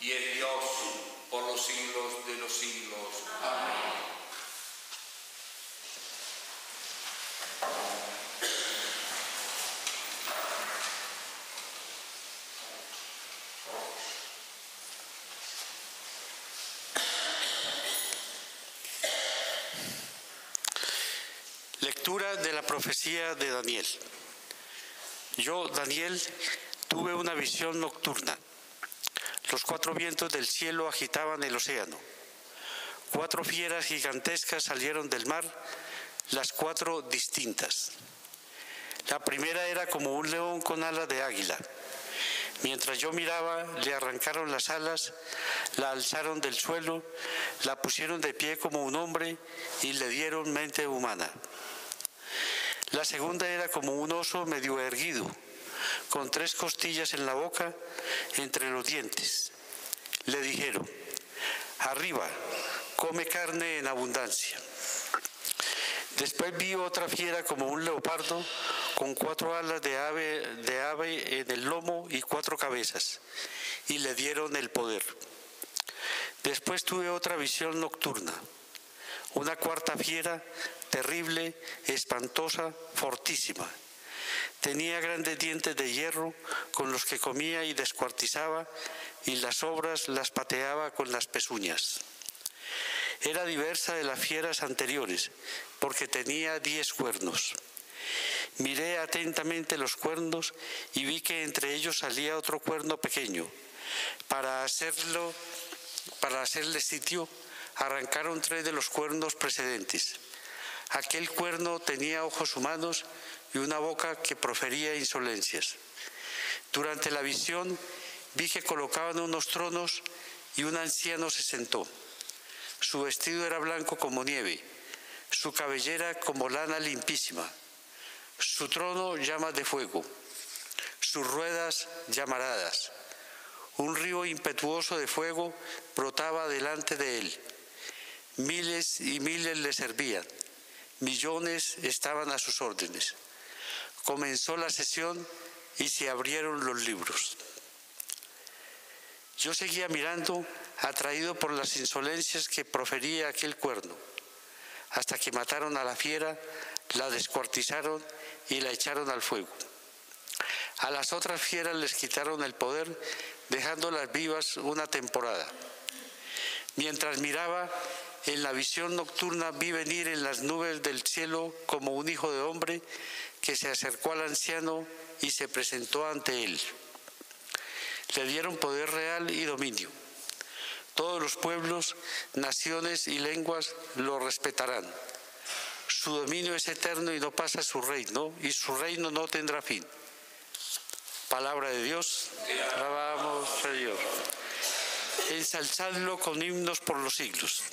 y es Dios por los siglos de los siglos. Amén. Lectura de la profecía de Daniel. Yo, Daniel, tuve una visión nocturna. Los 4 vientos del cielo agitaban el océano. 4 fieras gigantescas salieron del mar, las 4 distintas. La primera era como un león con alas de águila. Mientras yo miraba, le arrancaron las alas, la alzaron del suelo, la pusieron de pie como un hombre y le dieron mente humana. La segunda era como un oso medio erguido, con 3 costillas en la boca, entre los dientes. Le dijeron: arriba, come carne en abundancia. Después vi otra fiera como un leopardo, con 4 alas de ave en el lomo y 4 cabezas, y le dieron el poder. Después tuve otra visión nocturna. Una 4ª fiera, terrible, espantosa, fortísima. Tenía grandes dientes de hierro con los que comía y descuartizaba, y las sobras las pateaba con las pezuñas. Era diversa de las fieras anteriores, porque tenía 10 cuernos. Miré atentamente los cuernos y vi que entre ellos salía otro cuerno pequeño. Para hacerle sitio, arrancaron 3 de los cuernos precedentes. Aquel cuerno tenía ojos humanos y una boca que profería insolencias. Durante la visión vi que colocaban unos tronos y un anciano se sentó. Su vestido era blanco como nieve, su cabellera como lana limpísima, su trono llamas de fuego, sus ruedas llamaradas. Un río impetuoso de fuego brotaba delante de él. Miles y miles le servían, millones estaban a sus órdenes. Comenzó la sesión y se abrieron los libros. Yo seguía mirando, atraído por las insolencias que profería aquel cuerno, hasta que mataron a la fiera, la descuartizaron y la echaron al fuego. A las otras fieras les quitaron el poder, dejándolas vivas una temporada. Mientras miraba, en la visión nocturna vi venir en las nubes del cielo como un hijo de hombre que se acercó al anciano y se presentó ante él. Le dieron poder real y dominio. Todos los pueblos, naciones y lenguas lo respetarán. Su dominio es eterno y no pasa su reino, y su reino no tendrá fin. Palabra de Dios, alabamos a Dios. Ensalzadlo con himnos por los siglos.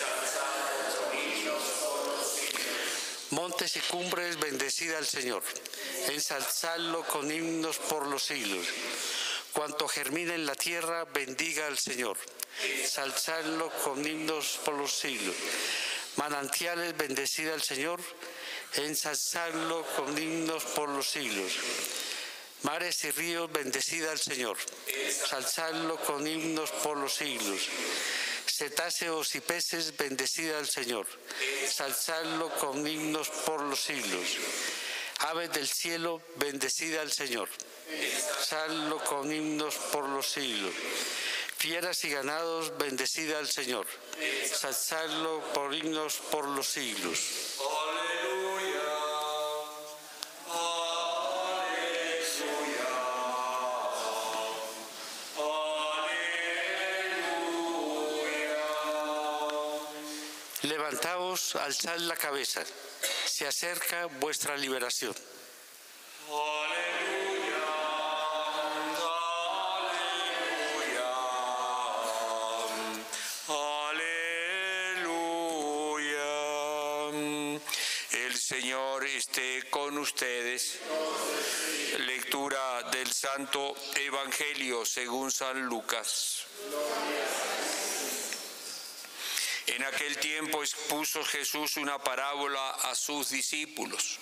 Montes y cumbres, bendecid al Señor. Ensalzadlo con himnos por los siglos. Cuanto germina en la tierra, bendiga al Señor. Ensalzadlo con himnos por los siglos. Manantiales, bendecid al Señor. Ensalzadlo con himnos por los siglos. Mares y ríos, bendecid al Señor. Ensalzadlo con himnos por los siglos. Cetáceos y peces, bendecid al Señor. Ensalzadlo con himnos por los siglos. Aves del cielo, bendecid al Señor. Ensalzadlo con himnos por los siglos. Fieras y ganados, bendecid al Señor. Ensalzadlo por himnos por los siglos. Levantaos, alzad la cabeza, se acerca vuestra liberación. Aleluya, aleluya, aleluya. El Señor esté con ustedes. Lectura del Santo Evangelio según San Lucas. En aquel tiempo expuso Jesús una parábola a sus discípulos.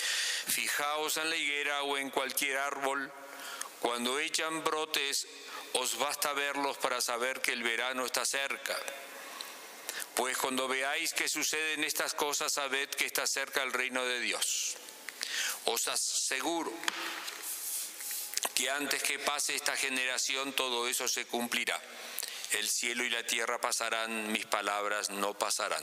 Fijaos en la higuera o en cualquier árbol, cuando echan brotes os basta verlos para saber que el verano está cerca. Pues cuando veáis que suceden estas cosas, sabed que está cerca el reino de Dios. Os aseguro que antes que pase esta generación todo eso se cumplirá. El cielo y la tierra pasarán, mis palabras no pasarán.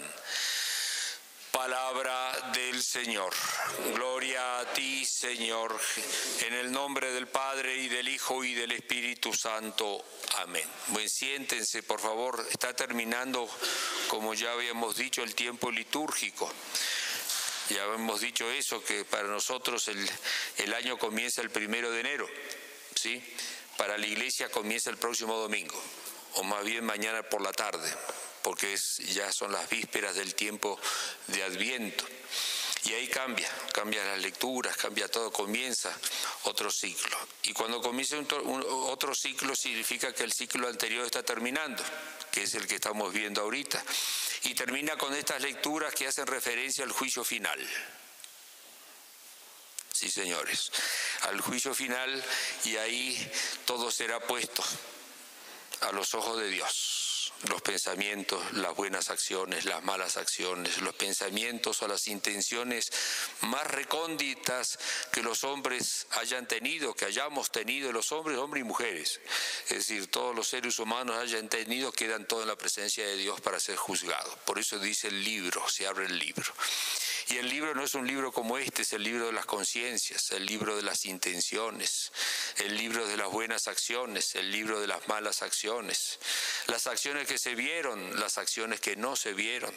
Palabra del Señor. Gloria a ti, Señor, en el nombre del Padre y del Hijo y del Espíritu Santo. Amén. Bueno, siéntense, por favor. Está terminando, como ya habíamos dicho, el tiempo litúrgico. Ya hemos dicho eso, que para nosotros el año comienza el 1 de enero, ¿sí? Para la iglesia comienza el próximo domingo, o más bien mañana por la tarde, porque ya son las vísperas del tiempo de Adviento. Y ahí cambian las lecturas, cambia todo, comienza otro ciclo. Y cuando comienza otro ciclo significa que el ciclo anterior está terminando, que es el que estamos viendo ahorita. Y termina con estas lecturas que hacen referencia al juicio final. Sí, señores, al juicio final, y ahí todo será puesto a los ojos de Dios. Los pensamientos, las buenas acciones, las malas acciones, los pensamientos o las intenciones más recónditas que los hombres hayan tenido, que hayamos tenido, los hombres y mujeres. Es decir, todos los seres humanos hayan tenido, quedan todos en la presencia de Dios para ser juzgados. Por eso dice el libro, se abre el libro. Y el libro no es un libro como este, es el libro de las conciencias, el libro de las intenciones, el libro de las buenas acciones, el libro de las malas acciones, las acciones que se vieron, las acciones que no se vieron.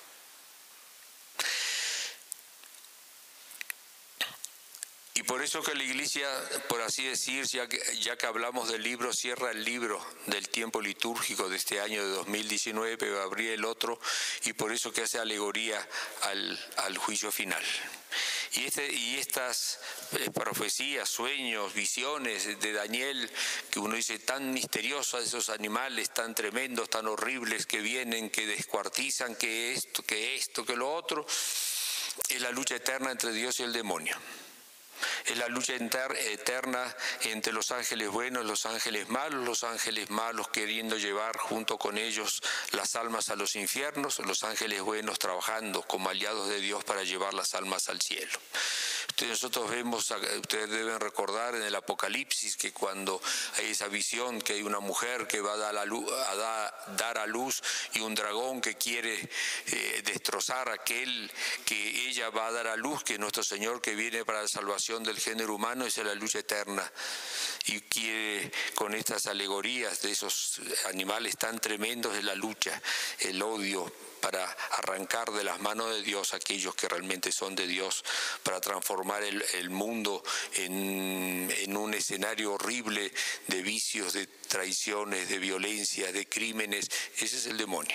Y por eso que la Iglesia, por así decir, ya que hablamos del libro, cierra el libro del tiempo litúrgico de este año de 2019, pero va a abrir el otro, y por eso que hace alegoría al juicio final. Y estas profecías, sueños, visiones de Daniel, que uno dice tan misteriosas, esos animales tan tremendos, tan horribles que vienen, que descuartizan, que esto, que lo otro, es la lucha eterna entre Dios y el demonio. Es la lucha eterna entre los ángeles buenos y los ángeles malos queriendo llevar junto con ellos las almas a los infiernos, los ángeles buenos trabajando como aliados de Dios para llevar las almas al cielo. Nosotros vemos, ustedes deben recordar en el Apocalipsis, que cuando hay esa visión que hay una mujer que va a dar a luz y un dragón que quiere destrozar a aquel que ella va a dar a luz, que nuestro Señor que viene para la salvación del género humano, esa es la lucha eterna. Y quiere, con estas alegorías de esos animales tan tremendos, de la lucha, el odio, para arrancar de las manos de Dios a aquellos que realmente son de Dios, para transformar el mundo en un escenario horrible de vicios, de traiciones, de violencia, de crímenes. Ese es el demonio.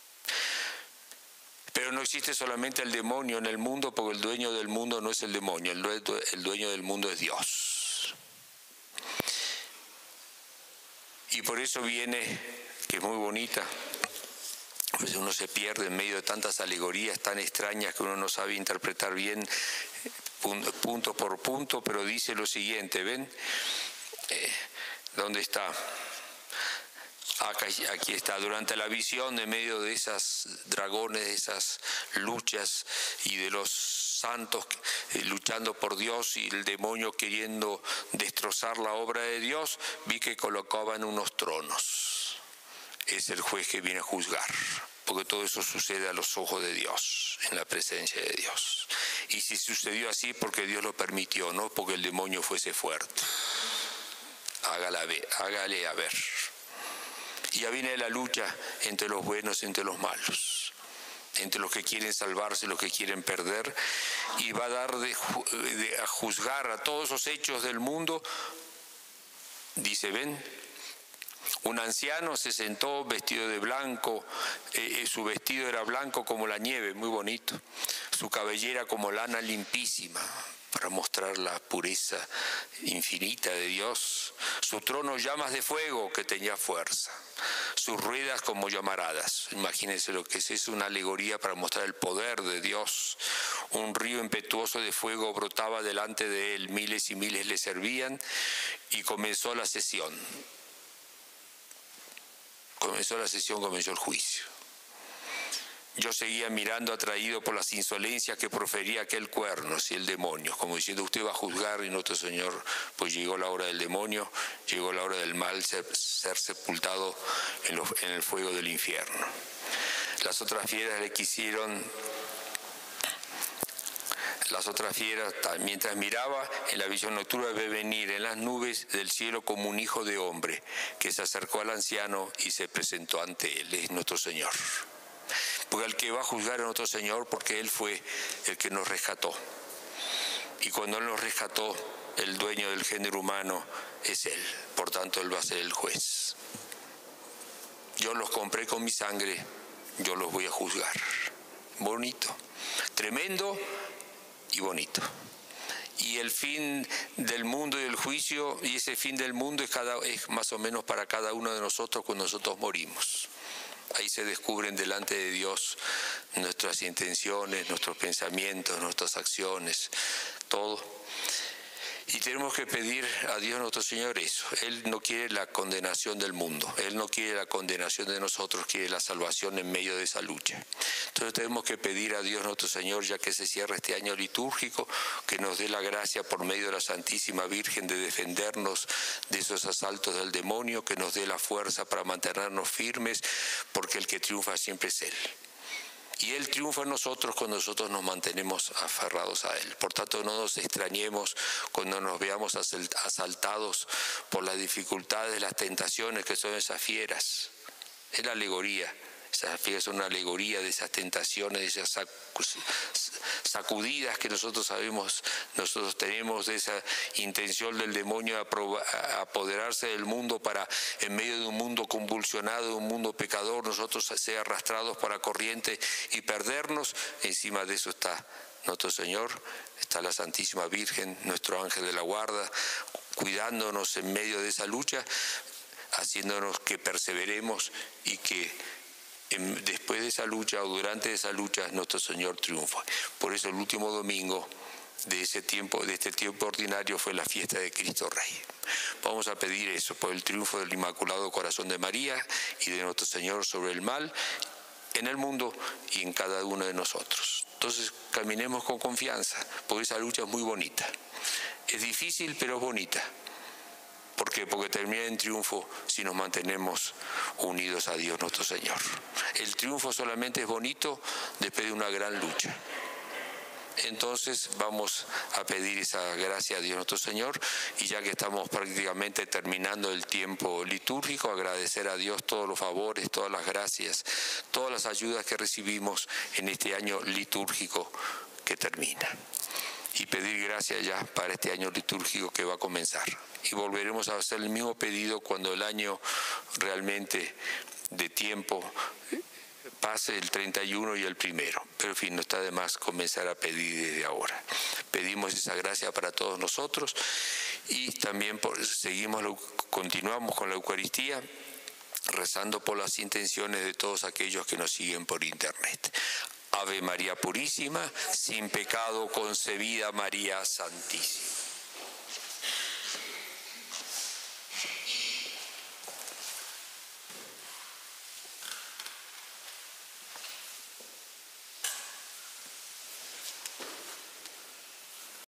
Pero no existe solamente el demonio en el mundo, porque el dueño del mundo no es el demonio, el dueño del mundo es Dios. Y por eso viene, que es muy bonita, pues uno se pierde en medio de tantas alegorías tan extrañas que uno no sabe interpretar bien punto por punto, pero dice lo siguiente, ¿ven? ¿Dónde está? Aquí está, durante la visión en medio de esas dragones, de esas luchas y de los santos luchando por Dios y el demonio queriendo destrozar la obra de Dios, vi que colocaban unos tronos. Es el juez que viene a juzgar, porque todo eso sucede a los ojos de Dios, en la presencia de Dios. Y si sucedió así, porque Dios lo permitió, no porque el demonio fuese fuerte. Hágale a ver. Y ya viene la lucha entre los buenos y entre los malos, entre los que quieren salvarse y los que quieren perder, y va a dar a juzgar a todos esos hechos del mundo. Dice, ven, un anciano se sentó vestido de blanco, su vestido era blanco como la nieve, muy bonito, su cabellera como lana limpísima, para mostrar la pureza infinita de Dios. Su trono llamas de fuego que tenía fuerza, sus ruedas como llamaradas. Imagínense lo que es una alegoría para mostrar el poder de Dios. Un río impetuoso de fuego brotaba delante de él, miles y miles le servían, y comenzó la sesión. comenzó la sesión, comenzó el juicio. Yo seguía mirando atraído por las insolencias que profería aquel cuernos y el demonio, como diciendo, usted va a juzgar y nuestro Señor, pues llegó la hora del demonio, llegó la hora del mal ser sepultado en el fuego del infierno. Las otras fieras le quisieron... Las otras fieras, mientras miraba en la visión nocturna, ve venir en las nubes del cielo como un hijo de hombre, que se acercó al anciano y se presentó ante él, es nuestro Señor. Porque el que va a juzgar es nuestro Señor, porque Él fue el que nos rescató. Y cuando Él nos rescató, el dueño del género humano es Él. Por tanto, Él va a ser el juez. Yo los compré con mi sangre, yo los voy a juzgar. Bonito, tremendo y bonito. Y el fin del mundo y el juicio, y ese fin del mundo es más o menos para cada uno de nosotros cuando nosotros morimos. Ahí se descubren delante de Dios nuestras intenciones, nuestros pensamientos, nuestras acciones, todo. Y tenemos que pedir a Dios nuestro Señor eso. Él no quiere la condenación del mundo, Él no quiere la condenación de nosotros, quiere la salvación en medio de esa lucha. Entonces tenemos que pedir a Dios nuestro Señor, ya que se cierra este año litúrgico, que nos dé la gracia por medio de la Santísima Virgen de defendernos de esos asaltos del demonio, que nos dé la fuerza para mantenernos firmes, porque el que triunfa siempre es Él. Y Él triunfa en nosotros cuando nosotros nos mantenemos aferrados a Él. Por tanto, no nos extrañemos cuando nos veamos asaltados por las dificultades, las tentaciones que son esas fieras. Es la alegoría. Esas fieras son una alegoría de esas tentaciones, de esas sacudidas que nosotros sabemos, nosotros tenemos, de esa intención del demonio a apoderarse del mundo para, en medio de un mundo convulsionado, de un mundo pecador, nosotros ser arrastrados por la corriente y perdernos. Encima de eso está nuestro Señor, está la Santísima Virgen, nuestro ángel de la guarda, cuidándonos en medio de esa lucha, haciéndonos que perseveremos y que después de esa lucha o durante esa lucha nuestro Señor triunfa. Por eso el último domingo de este tiempo ordinario fue la fiesta de Cristo Rey. Vamos a pedir eso, por el triunfo del Inmaculado Corazón de María y de nuestro Señor sobre el mal en el mundo y en cada uno de nosotros. Entonces caminemos con confianza, porque esa lucha es muy bonita. Es difícil, pero es bonita. ¿Por qué? Porque termina en triunfo si nos mantenemos unidos a Dios nuestro Señor. El triunfo solamente es bonito después de una gran lucha. Entonces vamos a pedir esa gracia a Dios nuestro Señor, y ya que estamos prácticamente terminando el tiempo litúrgico, agradecer a Dios todos los favores, todas las gracias, todas las ayudas que recibimos en este año litúrgico que termina. Y pedir gracias ya para este año litúrgico que va a comenzar. Y volveremos a hacer el mismo pedido cuando el año realmente de tiempo pase, el 31 y el 1. Pero en fin, no está de más comenzar a pedir desde ahora. Pedimos esa gracia para todos nosotros y también continuamos con la Eucaristía, rezando por las intenciones de todos aquellos que nos siguen por internet. Ave María Purísima, sin pecado concebida María Santísima.